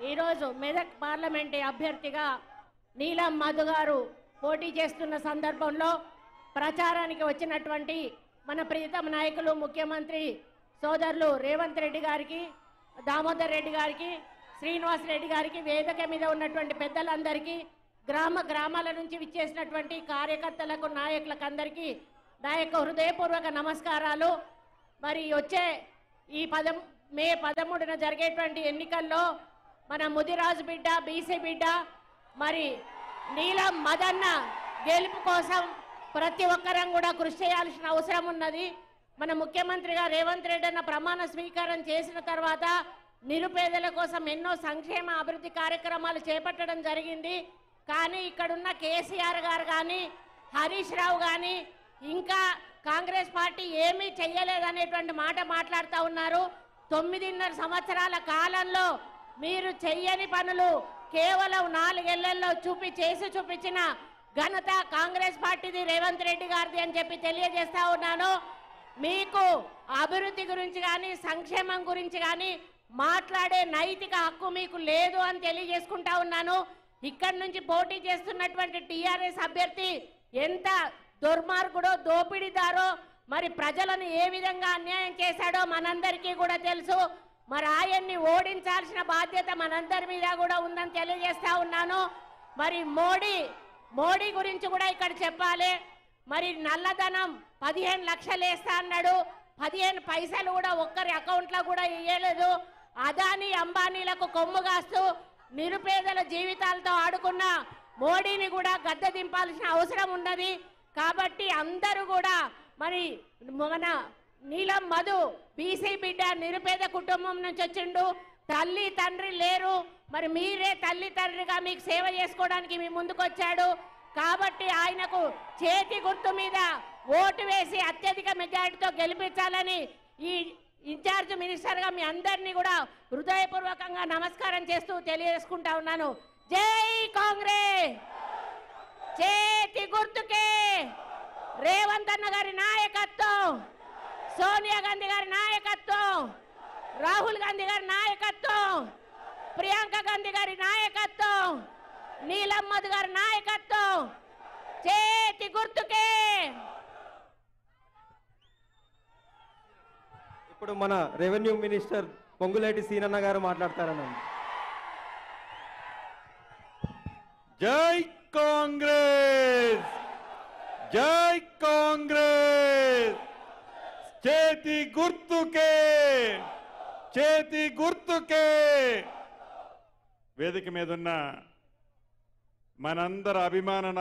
ఈరోజు మెదక్ పార్లమెంటు అభ్యర్థిగా నీలం మధు గారు పోటీ చేస్తున్న సందర్భంలో ప్రచారానికి వచ్చినటువంటి మన ప్రియతమ నాయకులు ముఖ్యమంత్రి సోదరులు రేవంత్ రెడ్డి గారికి, దామోదర్ రెడ్డి గారికి, శ్రీనివాస్ రెడ్డి గారికి, వేదిక మీద ఉన్నటువంటి పెద్దలందరికీ, గ్రామాల నుంచి విచ్చేసినటువంటి కార్యకర్తలకు, నాయకులకు అందరికీ నా యొక్క హృదయపూర్వక నమస్కారాలు. మరి వచ్చే ఈ మే 13న జరిగేటువంటి ఎన్నికల్లో మన ముదిరాజు బిడ్డ, బీసీ బిడ్డ మరి నీలం మదన్న గెలుపు కోసం ప్రతి ఒక్కరం కూడా కృషి చేయాల్సిన అవసరం ఉన్నది. మన ముఖ్యమంత్రిగా రేవంత్ రెడ్డి అన్న ప్రమాణ స్వీకారం చేసిన తర్వాత నిరుపేదల కోసం ఎన్నో సంక్షేమ అభివృద్ధి కార్యక్రమాలు చేపట్టడం జరిగింది. కానీ ఇక్కడున్న కేసీఆర్ గారు కానీ, హరీష్ రావు కానీ ఇంకా కాంగ్రెస్ పార్టీ ఏమీ చెయ్యలేదనేటువంటి మాట మాట్లాడుతూ ఉన్నారు. 9.5 సంవత్సరాల కాలంలో మీరు చెయ్యని పనులు కేవలం 4 ఏళ్లలో చూపించిన ఘనత కాంగ్రెస్ పార్టీది, రేవంత్ రెడ్డి గారిది అని చెప్పి తెలియజేస్తా ఉన్నాను. మీకు అభివృద్ధి గురించి కానీ, సంక్షేమం గురించి కానీ మాట్లాడే నైతిక హక్కు మీకు లేదు అని తెలియజేసుకుంటా ఉన్నాను. ఇక్కడి నుంచి పోటీ చేస్తున్నటువంటి టీఆర్ఎస్ అభ్యర్థి ఎంత దుర్మార్గుడో, దోపిడీదారో, మరి ప్రజలను ఏ విధంగా అన్యాయం చేశాడో మనందరికీ కూడా తెలుసు. మరి ఆయన్ని ఓడించాల్సిన బాధ్యత మనందరి మీద కూడా ఉందని తెలియజేస్తా ఉన్నాను. మరి మోడీ గురించి కూడా ఇక్కడ చెప్పాలి. మరి నల్లధనం 15 లక్షలు వేస్తా అన్నాడు, 15 పైసలు కూడా ఒక్కరి అకౌంట్లో కూడా ఇయ్యలేదు. అదానీ అంబానీలకు కొమ్ము కాస్తూ నిరుపేదల జీవితాలతో ఆడుకున్న మోడీని కూడా గద్దె దింపాల్సిన అవసరం ఉన్నది. కాబట్టి అందరూ కూడా మరి మన నీలం మధు బీసీ బిడ్డ, నిరుపేద కుటుంబం నుంచి వచ్చిండు, తల్లి తండ్రి లేరు. మరి మీరే తల్లి తండ్రిగా మీకు సేవ చేసుకోవడానికి మీ ముందుకు వచ్చాడు. కాబట్టి ఆయనకు చేతి గుర్తు మీద ఓటు వేసి అత్యధిక మెజారిటీతో గెలిపించాలని ఈ ఇన్ఛార్జ్ మినిస్టర్గా మీ అందరినీ కూడా హృదయపూర్వకంగా నమస్కారం చేస్తూ తెలియజేసుకుంటా ఉన్నాను. జై కాంగ్రెస్, చేతి గుర్తుకే రేవంత్ అన్న గారి నాయకత్వం, సోనియా గాంధీ గారి నాయకత్వం, రాహుల్ గాంధీ గారి నాయకత్వం, ప్రియాంక గాంధీ గారి నాయకత్వం, నీలం మధు గారి నాయకత్వం, చేతి గుర్తుకే. ఇప్పుడు మన రెవెన్యూ మినిస్టర్ పొంగులేటి సీనన్న గారు మాట్లాడతారన్న. జై కాంగ్రెస్, జై కాంగ్రెస్, చేతి గుర్తుకే, చేతి గుర్తుకే. వేదిక మీద ఉన్న మనందరి అభిమాన